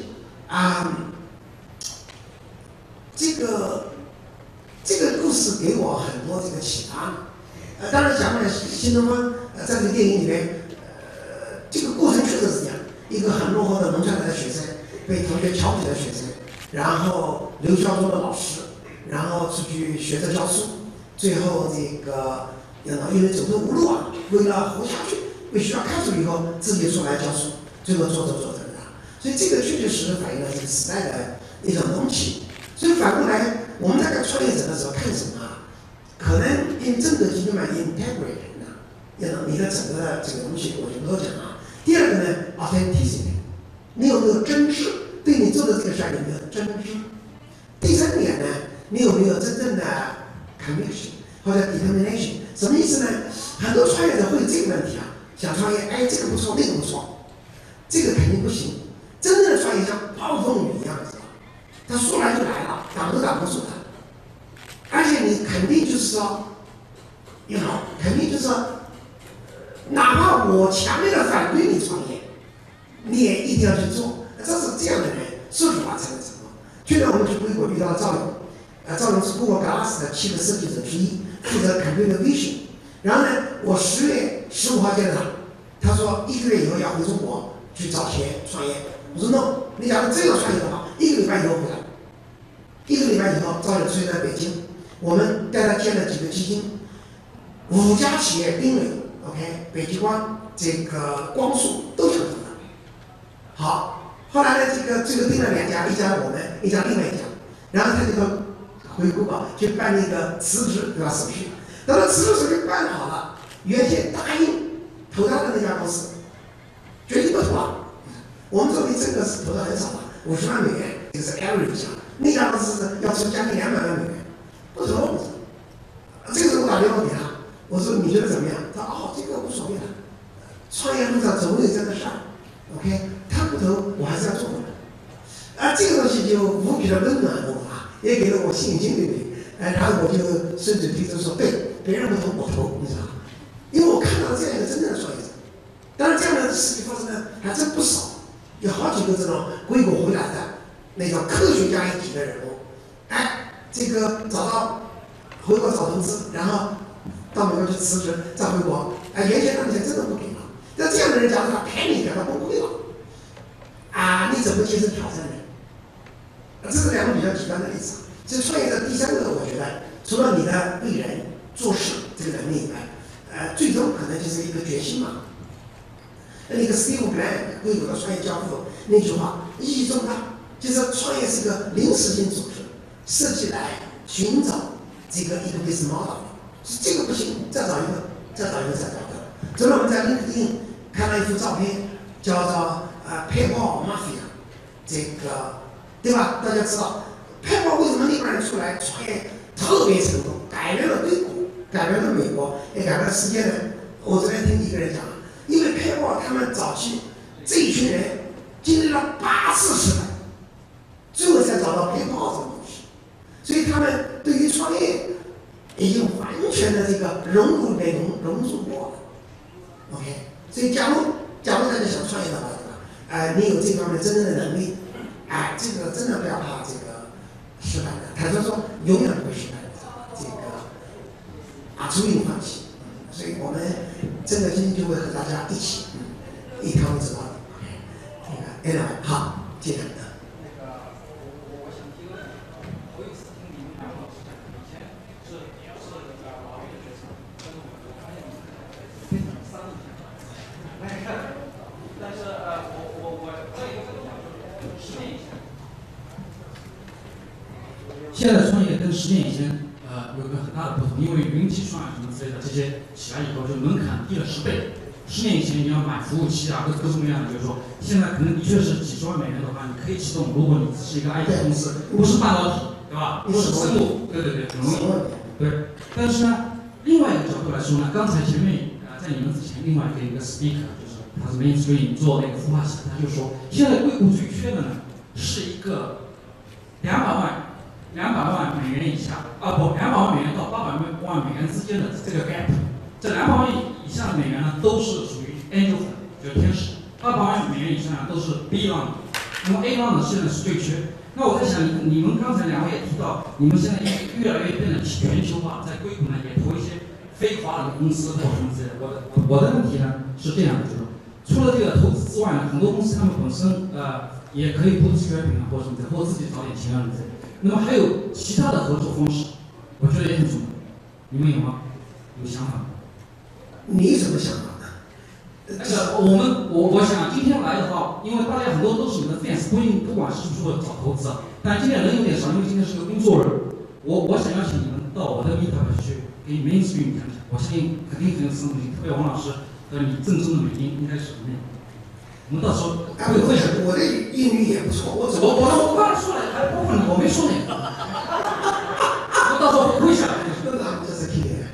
这个故事给我很多这个启发。当然讲回来，新东方在这个电影里面，这个过程确实是这样：一个很落后的农村来的学生，被同学瞧不起的学生，然后留校中的老师，然后出去学着教书，最后这个因为走投无路为了活下去，被学校开除以后，自己出来教书，最后做成的。所以这个确确实实反映了这个时代的一种东西。所以反过来，我们在看创业者的时候看什么可能因整个基本上 integrate 你的整个的这个东西，我就不多讲第二个呢 ，authenticity， 你有没有真挚？对你做的这个事儿有没有真挚？第3点呢，你有没有真正的 conviction 或者 determination？ 什么意思呢？很多创业者会有这个问题想创业，这个不错，那个不错，这个肯定不行。真正的创业像暴风雨一样，知道他说来就来了，挡都挡不住他。而且你肯定就是说，肯定就是说，哪怕我强烈的反对你创业，你也一定要去做。这是这样的人说实话才能成功。去年我们去硅谷遇到了赵勇，赵勇是Google Glass的7个设计者之一，负责 Computer Vision。然后呢，我10月15号见到他，他说1个月以后要回中国去找钱创业。我说 no， 你假如真要创业的话，1个礼拜以后回来。1个礼拜以后，赵勇出现在北京，我们带他建了几个基金，5家企业并垒 ，OK， 北极光、这个光速都想做的。好，后来呢，这个并了2家，一家我们，一家另外一家，然后他就回国去办那个辞职对吧手续。等到辞职手续办好了，原先答应投他的那家公司决定不投了。我们这里这个是投的很少50万美元，这个是 average 那家公司是要出将近200万美元，不投。这个时候我打电话我说你觉得怎么样？他说哦，这个无所谓的，创业路上总有这样的事儿。OK， 他不投我还是要做的。这个东西就无比的温暖我也给了我信心，对不对？然后我就顺嘴推舟说，对，别人不投我投，你知道吗？因为我看到了这样一个真正的创业者。当然，这样的事情发生的还真不少，有好几个这种归国回来的那种科学家一级的人物，这个回国找投资，然后到美国去辞职，再回国，原先他们钱真的不给了。那这样的人，假如他赔你，他崩溃了，你怎么接受挑战呢？这是两个比较极端的例子。其实创业者第三个，我觉得除了你的为人做事这个能力以外，最终可能就是一个决心嘛。那个 Steve Blank 硅谷的创业教父那句话意义重大，就是创业是个临时性组织，设计来寻找一个 business model， 是这个不行，再找一个。昨天我们在 LinkedIn 看了一幅照片，叫做PayPal Mafia， 这个对吧？大家知道 PayPal 为什么那帮人出来创业特别成功，改变了硅谷，改变了美国，也改变了世界呢？我昨天听一个人讲，因为 PayPal 他们早期这一群人经历了8次失败，最后才找到 PayPal 这个东西，所以他们对于创业已经完全的这个融入过了。OK， 所以假如大家想创业的话，对吧？你有这方面真正的能力，这个真的不要怕这个失败的。坦率说，永远不会失败的。这个除非你放弃。所以我们真的今天就会和大家一起，一条路走到底。这个 Anna 好，接着。 我想提个问题，我有一次听你们讲到以前是老一的学生，但是我发现你非常3年前，但是我这一个分享就是10年以前。 现在创业跟10年以前有个很大的不同，因为云计算什么之类的这些起来以后，就门槛低了10倍。10年以前你要买服务器各种各样的，就是说现在可能的确是几十万美元的话，你可以启动。如果你是一个 IT 公司，不是半导体，对吧？不是生物，对，很容易。对，但是呢，另外一个角度来说呢，刚才前面在你们之前，另外一个 speaker 就是他是 mainstream 做那个孵化器，他就说现在硅谷最缺的呢是一个200万美元以下，200万美元到800万美元之间的这个 gap， 这200万以下的美元呢，都是属于 angel 粉，就是天使；800万美元以上呢，都是 B round。那么 A round 现在是最缺。那我在想，你们刚才2位也提到，你们现在越来越变得全球化，在硅谷呢也投一些非华人的公司或什么之类的。我的问题呢是这样的，就是除了这个投资之外呢，很多公司他们本身也可以 bootstrapping或什么的，或自己找点钱之类的。那么还有其他的合作方式，我觉得也很重要。你们有吗？有想法？ 你怎么想法呢？ 我想今天来的话，因为大家很多都是你的 fans， 不管是说找投资但今天人有点少，因为今天是个工作日。我想邀请你们到我的 meetup 去给 mainstream 讲讲，我相信肯定很有生动性。特别王老师和你正宗的美音应该是什么样？我们到时候会想。 我的英语也不错，我刚才说了，还不问你，我没说哪个。我到时候会想。 这是听的。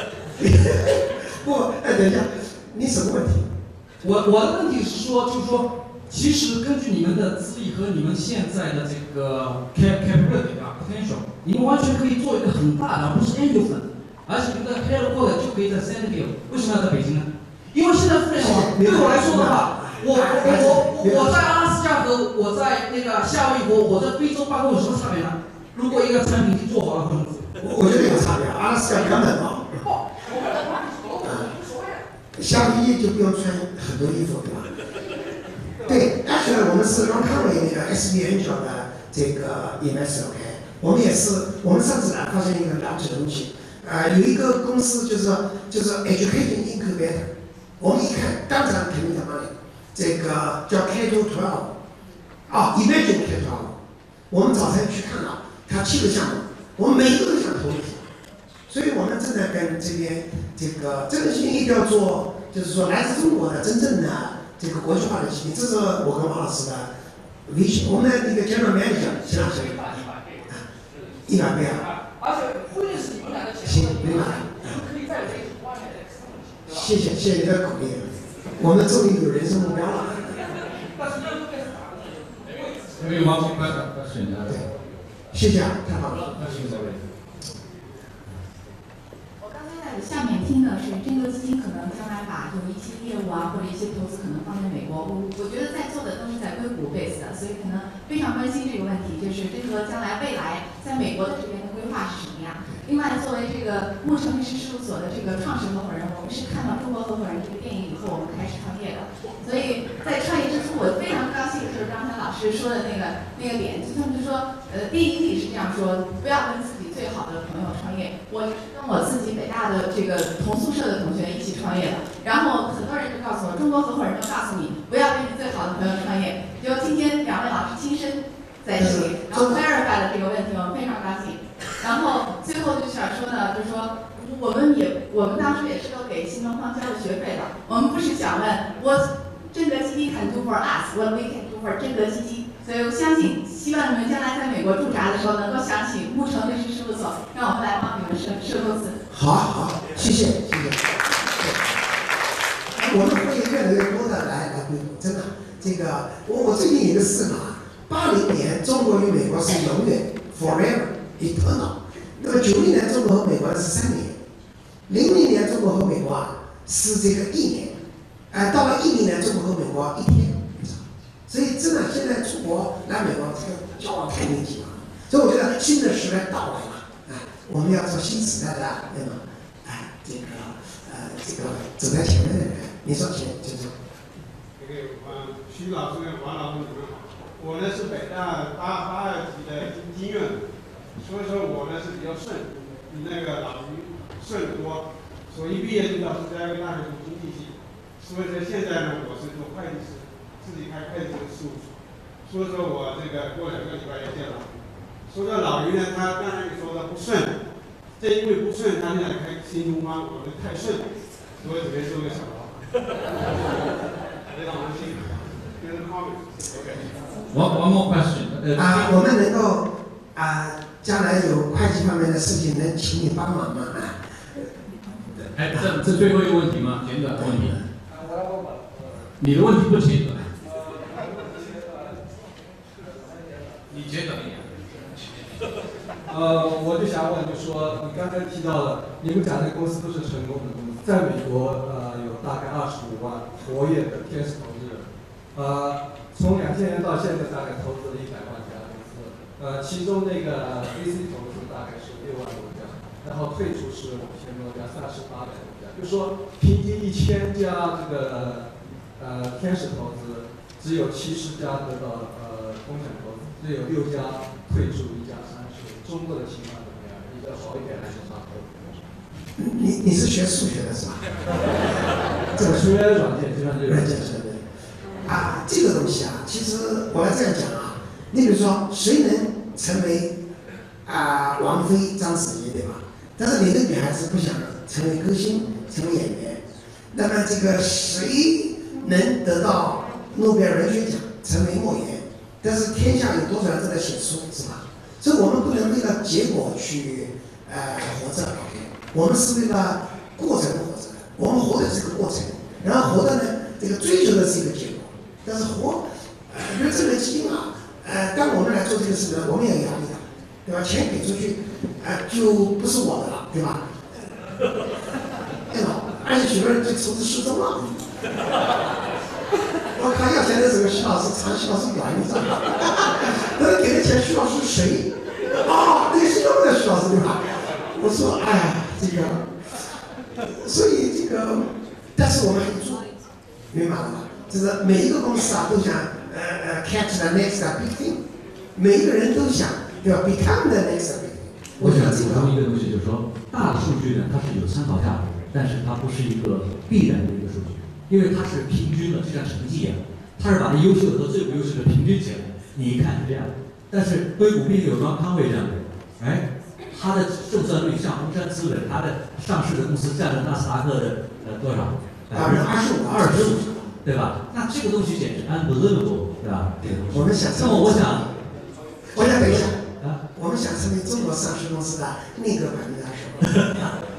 不，等一下，你什么问题？ 我的问题是说，就是说，其实根据你们的资历和你们现在的这个 capability potential， 你们完全可以做一个很大的，不是 angel 粉，而且你们的 headquarter 就可以在 San Diego。为什么要在北京呢？因为现在互联网对我来说的话。我在阿拉斯加和我在那个夏威夷我在非洲办公有什么差别呢？如果一个产品已经做好了， 我觉得有差别。阿拉斯加比较冷啊，夏威夷就不用穿很多衣服，对吧？对 ，actually 我们是 Ron Conway 那个 SB Angel 的这个 investor， 我们也是，我们上次发现一个了不起的东西，有一个公司就是 Education Incubator， 我们一看当场肯定在哪里。这个叫 K-12， Imagine K-12， 我们早晨去看了，它7个项目，我们每一个都想投一票，所以我们正在跟这边这个事情一定要做，就是说来自中国的真正的这个国际化的基地，这是我跟王老师的vision。我们的那个 General Manager 陈老师，100倍啊！ 而且会是你们俩的钱， 行，明白。 可以在这里花谢谢你的鼓励，我们终于有人生目标了。 Maybe one more question. 对，谢谢啊，太好了。 我刚才在下面听的是真格基金可能将来把有一些业务啊或者一些投资可能放在美国，我觉得在座的都是在硅谷 base 的，所以可能非常关心这个问题，就是真格将来未来在美国的这边的规划是什么样。另外，作为这个牧城律师事务所的这个创始合伙人，我们是看到《中国合伙人》这个电影以后，我们开始创业的。所以在创业之初，我非常高兴，就是刚才老师说的那个点，就他们就说，第一季是这样说，不要跟自己最好的朋友创业。我是跟我自己北大的这个同宿舍的同学一起创业的，然后很多人就告诉我，中国合伙人就告诉你，不要跟你最好的朋友创业。就今天两位老师亲身在这里，然后 verify 了这个问题，我们非常高兴。然后最后就想说呢，就是说我们当时也是都给新东方交了学费的，我们不是想问 what 真格基金 can do for us，what we can do for 真格基金。所以我相信，希望你们将来在美国驻扎的时候，能够想起牧城律师事务所，让我们来帮你们设公司。 好，谢谢。我们会越来越多的来硅谷，真的。这个我最近有个思考，80年中国与美国是永远 forever。eternal， 那么90年中国和美国是3年，00年中国和美国是这个1年，到了10年中国和美国1天，所以真的现在出国来美国这个交往太密集了，所以我觉得新的时代到来了，我们要做新时代的那种，这个走在前面的人，你说就是。 徐老师跟王老师你们好，我呢是北大82级的经院。所以说我呢是比较顺，比那个老于顺得多。所以毕业就到芝加哥大学读经济系，所以说现在呢我是做会计师，自己开会计师事务所。所以说我这个过2个礼拜要见老于。说到老于呢，他刚才你说的不顺，正因为不顺，他现在开新东方，我们太顺，所以准备做个小老板。非常荣幸。就是 comment。OK。 One more question。 我们能够将来有会计方面的事情，能请你帮忙吗？ 这最后一个问题吗？简短的问题。你的问题不简短。你简短一点。 我就想问，就说你刚才提到了，你们讲的公司都是成功的公司，在美国有大概25万活跃的天使投资人，从2000年到现在大概投资了100万家公司。其中那个 VC 投资大概是6万多家，然后退出是5000多家，3800多家，就是说平均1000家这个天使投资，只有70家得到风险投资，只有6家退出，1家30。中国的情况怎么样？比较好一点还是差不多？ 你是学数学的是吧？ 这个数学软件， 软件是的。这个东西其实我要这样讲你比如说，谁能成为王菲、章子怡，对吧？但是哪个女孩子不想成为歌星、成为演员？那么这个谁能得到诺贝尔文学奖，成为莫言？但是天下有多少人正在写书，是吧？所以我们不能为了结果去活着，我们是为了过程活着的。我们活的是个过程，然后活的呢，这个追求的是一个结果。但是比如这个基金当我们来做这个事呢，我们也有压力的，对吧？钱给出去，就不是我的了，对吧？对吧？而且许多人对投资失踪了。我看要钱的时候，徐老师查徐老师表，你知道吗？那给的钱，徐老师是谁？那个新东方的徐老师对吧？我说，这个，所以这个，但是我们还做，明白了吗？就是每一个公司都想catch the next big thing， 每一个人都想对吧 become the next big thing。 我想补充一个东西，就是说大的数据呢，它是有参考价值，但是它不是一个必然的一个数据，因为它是平均的，就像成绩一样，它是把那优秀的和最不优秀的平均起来，你一看是这样。但是硅谷并有庄康威这样的人，他的胜算率像红杉资本，他的上市的公司占了纳斯达克的多少？25%，对吧？那这个东西简直 unbelievable， 对吧？ 我们想， 那么我想等一下我们想成为中国上市公司的内个20%。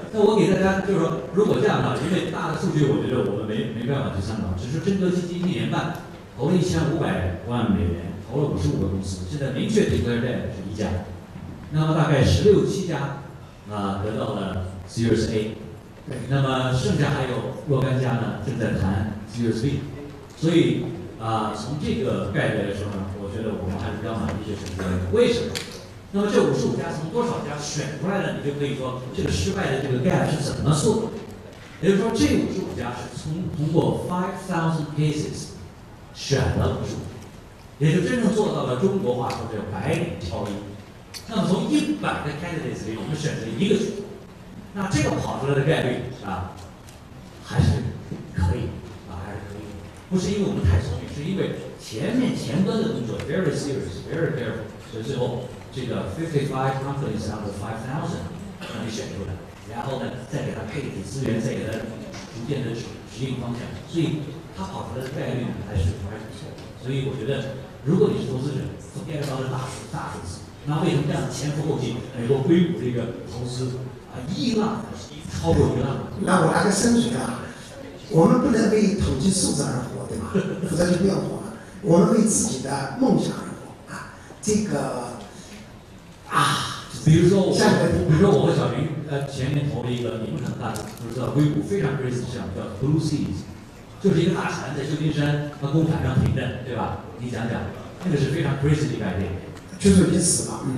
那我给大家就是说，如果这样的话，因为大的数据我觉得我们没办法去参考，只是真格基金1年半投了1500万美元，投了55个公司，现在明确declare dead是1家，那么大概16、17家得到了 Series A， 那么剩下还有若干家呢正在谈 Series B， 所以从这个概率来说呢，我觉得我们还是比较满意这成绩。为什么？那么这55家从多少家选出来的，你就可以说这个失败的这个概率是怎么做的？也就是说，这55家是通过5,000 cases 选了55，也就真正做到了中国话说叫白领挑一。那么从100个 candidates 里，我们选择1个去，那这个跑出来的概率还是可以还是可以。不是因为我们太聪明，是因为前端的工作 very serious, very careful， 所以最后这个55 companies out of 5,000让你选出来，然后呢再给他配给资源，再给他逐渐的指引方向，所以他跑出来的概率还是不错的。所以我觉得，如果你是投资者，forget about the大数字。那为什么这样前赴后继？美国硅谷这个投资1浪超过1浪。 那我来个深水我们不能为统计数字而活，对吧？否则就不要活了。我们为自己的梦想而活这个比如说我和小云前年投了一个你们可能大家不知道，硅谷非常 crazy 的项目叫 Blue Seas， 就是一个大船在旧金山公海上停着，对吧？你讲讲，那个是非常 crazy 的一个 idea。 据说已经死了，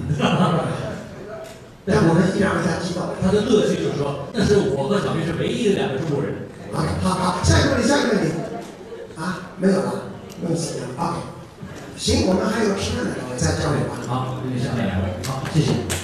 但我们依然为他激动。 他的乐趣就是说，那是我和小云是唯一的2个中国人。 好，下一个问题没有了，问题了。OK， 行，我们还有10分钟，再交流吧。 好，下面2位，好，谢谢。